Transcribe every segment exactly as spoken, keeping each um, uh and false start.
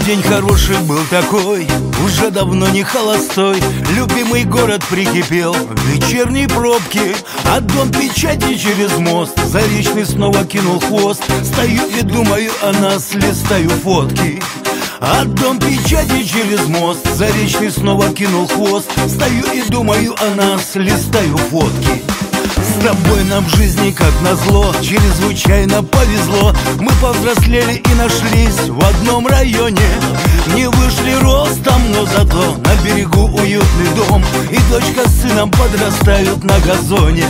день хороший был такой, уже давно не холостой. Любимый город прикипел в вечерней пробке. А дом печати через мост, Заречный снова кинул хвост. Стою и думаю о нас, листаю фотки. А дом печати через мост, Заречный снова кинул хвост. Стою и думаю о нас, листаю фотки. С тобой нам в жизни, как назло, чрезвычайно повезло. Мы повзрослели и нашлись в одном районе. Не вышли ростом, но зато на берегу уютный дом. И дочка с сыном подрастают на газоне.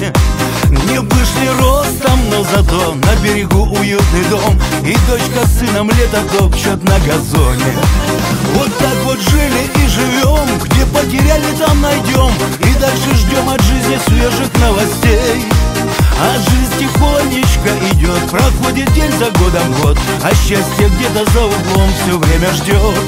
Не вышли ростом, но зато на берегу уютный дом. И дочка с сыном лето топчут на газоне. Вот так вот жили и живем, где потеряли, там найдем. И дальше ждем от жизни свежих новостей. А жизнь тихонечко идет, проходит день за годом год. А счастье где-то за углом все время ждет.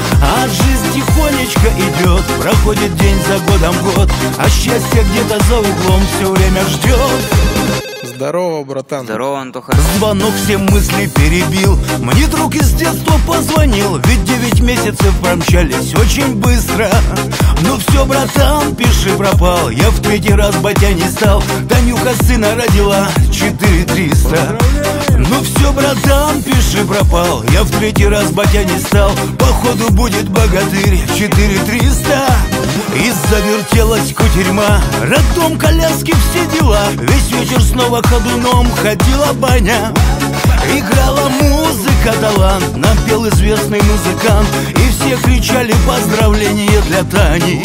А жизнь тихонечко идет, проходит день за годом год. А счастье где-то за углом все время ждет. Здорово, братан. Здорово, Антоха. Звонок все мысли перебил. Мне друг из детства позвонил. Ведь девять месяцев промчались очень быстро. Ну все, братан, пиши, пропал. Я в третий раз батя не стал. Танюха сына родила четыре триста. Ну все, братан, пиши, пропал. Я в третий раз батя не стал. Походу будет богатырь четыре триста. И завертелась кутерьма, роддом, коляски, все дела. Весь вечер снова ходуном ходила баня. Играла музыка, талант, нам пел известный музыкант. И все кричали поздравления для Тани.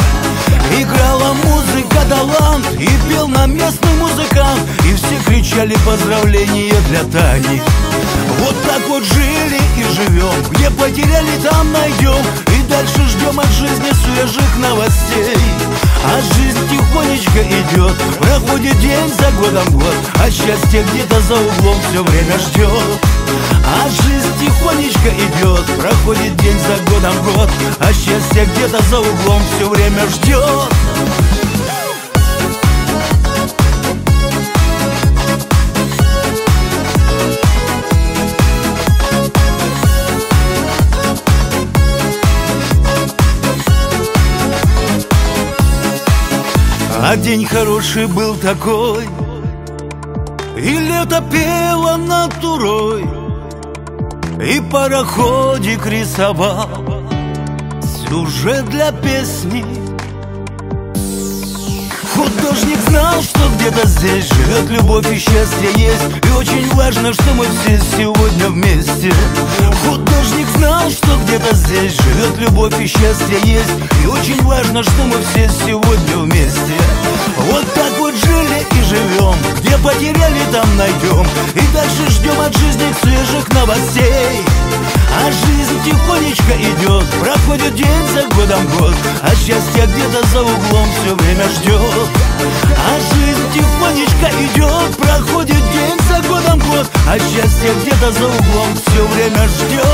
Играла музыка, талант, и пел нам местный музыкант. И все кричали поздравления для Тани. Вот так вот жили и живем, где потеряли, там найдем. И дальше ждем от жизни свежих новостей. А жизнь тихонечко идет, проходит день за годом год. А счастье где-то за углом все время ждет. А жизнь тихонечко идет, проходит день за годом год. А счастье где-то за углом все время ждет. А день хороший был такой, и лето пело над Турой, и пароходик рисовал сюжет для песни. Художник знал, что где-то здесь живет любовь и счастье есть. И очень важно, что мы все сегодня вместе. Художник знал, что где-то здесь живет любовь и счастье есть. И очень важно, что мы все сегодня вместе. Вот так вот жили и живем, где потеряли, там найдем. И дальше ждем от жизни свежих новостей. А жизнь тихонечко идет, проходит день за годом год. А счастье где-то за углом все время ждет. А жизнь тихонечко идет, проходит день за годом год. А счастье где-то за углом все время ждет.